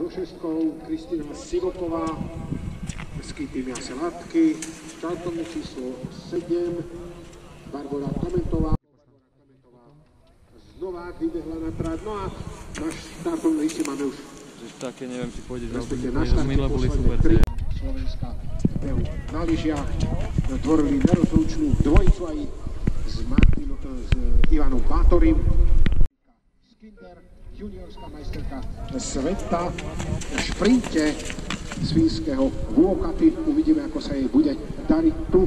šestkou Kristina Sivoková, mestský tým Jase Latky, štartovné číslo 7, Barbora Tomentová. Znova vybehla na trať, no a na štartovnom liste máme už také, neviem, či pôjdeš na štarte posledné 3 Slovenska behu na lyžiach. Tvorili nerozlučnú dvojicu aj s Ivanom Bátorym. Skinder, juniorská majsterka sveta v šprinte z fínskeho Vuokaty. Uvidíme, ako sa jej bude dariť tu.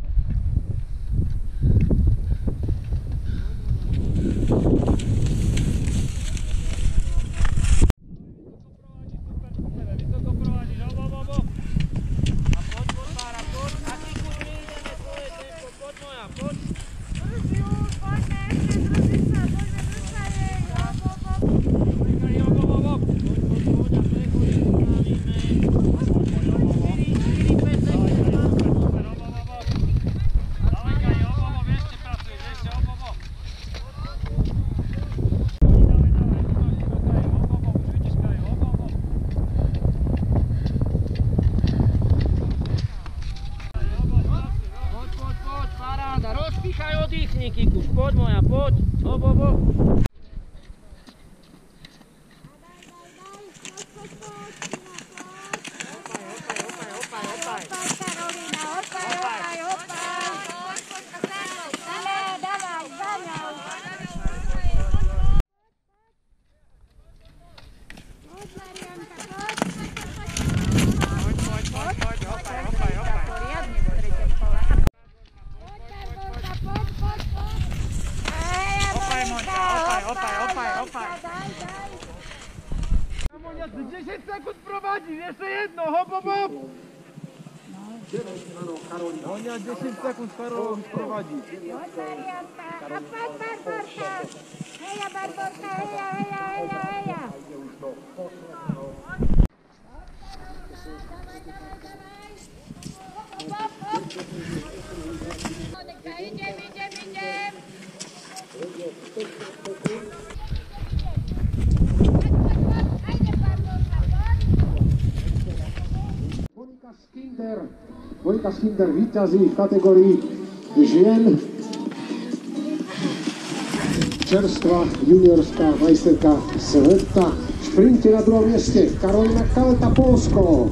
Rozpíchaj, oddychni, Kikuš, poď moja, poď, hop. Opaj. 10 sekúnd prowadzi, jeszcze jedno, hop. Monia 10 sekúnd Karolowi prowadzi. Heja Barborka, heja. Idziemy. Monika Skinder víťazí v kategórii žien. Čerstvá juniorská majsterka sveta. V šprinte na druhom mieste Karolina Kaleta, Polsko.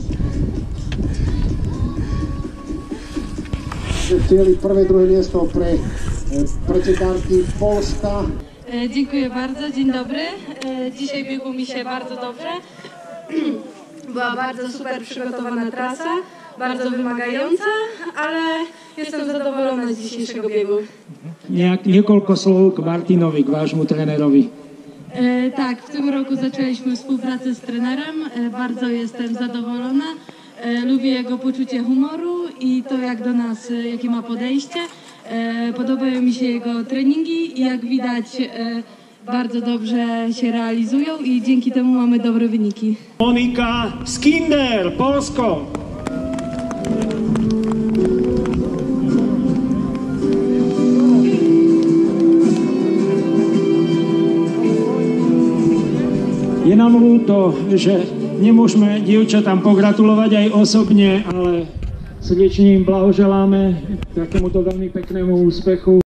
Chcieli prvé, druhé miesto pre pretekárki Polska. Dziękuję bardzo, dzień dobry. Dzisiaj biegło mi się bardzo dobrze. Była bardzo super przygotowana trasa, bardzo wymagająca, ale jestem zadowolona z dzisiejszego biegu. Niekoľko slov k Martinovi, k vášmu trenerowi. Tak, w tym roku zaczęliśmy współpracę z trenerem, bardzo jestem zadowolona. Lubię jego poczucie humoru i to, jak do nas, jakie ma podejście. Podobają mi się jego treningi i jak widać bardzo dobrze się realizują i dzięki temu mamy dobre wyniki. Monika Skinder, Polsko. Je nám ľúto, že nemôžeme dievčatám pogratulovať aj osobne, ale srdečne im blahoželáme k takémuto veľmi peknému úspechu.